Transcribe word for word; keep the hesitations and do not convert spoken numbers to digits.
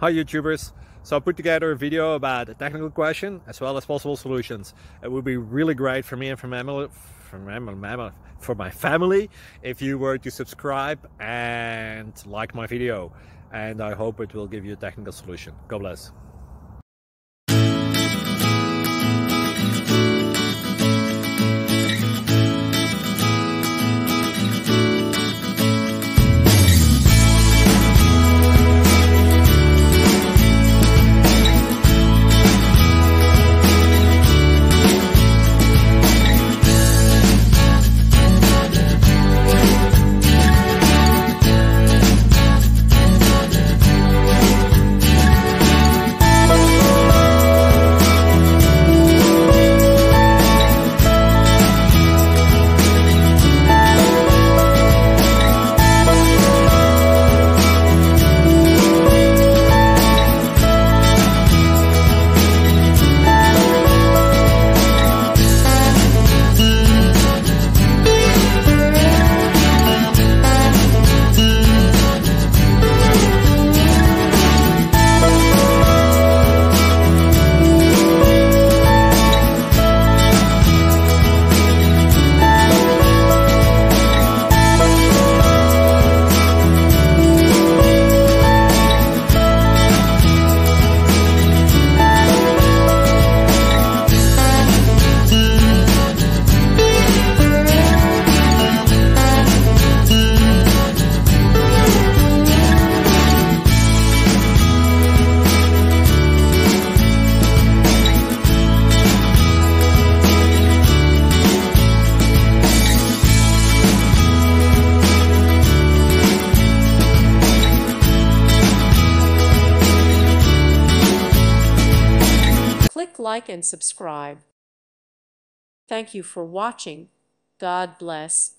Hi YouTubers! So I put together a video about a technical question as well as possible solutions. It would be really great for me and for my, for my, for my family if you were to subscribe and like my video. And I hope it will give you a technical solution. God bless. Click like and subscribe. Thank you for watching. God bless.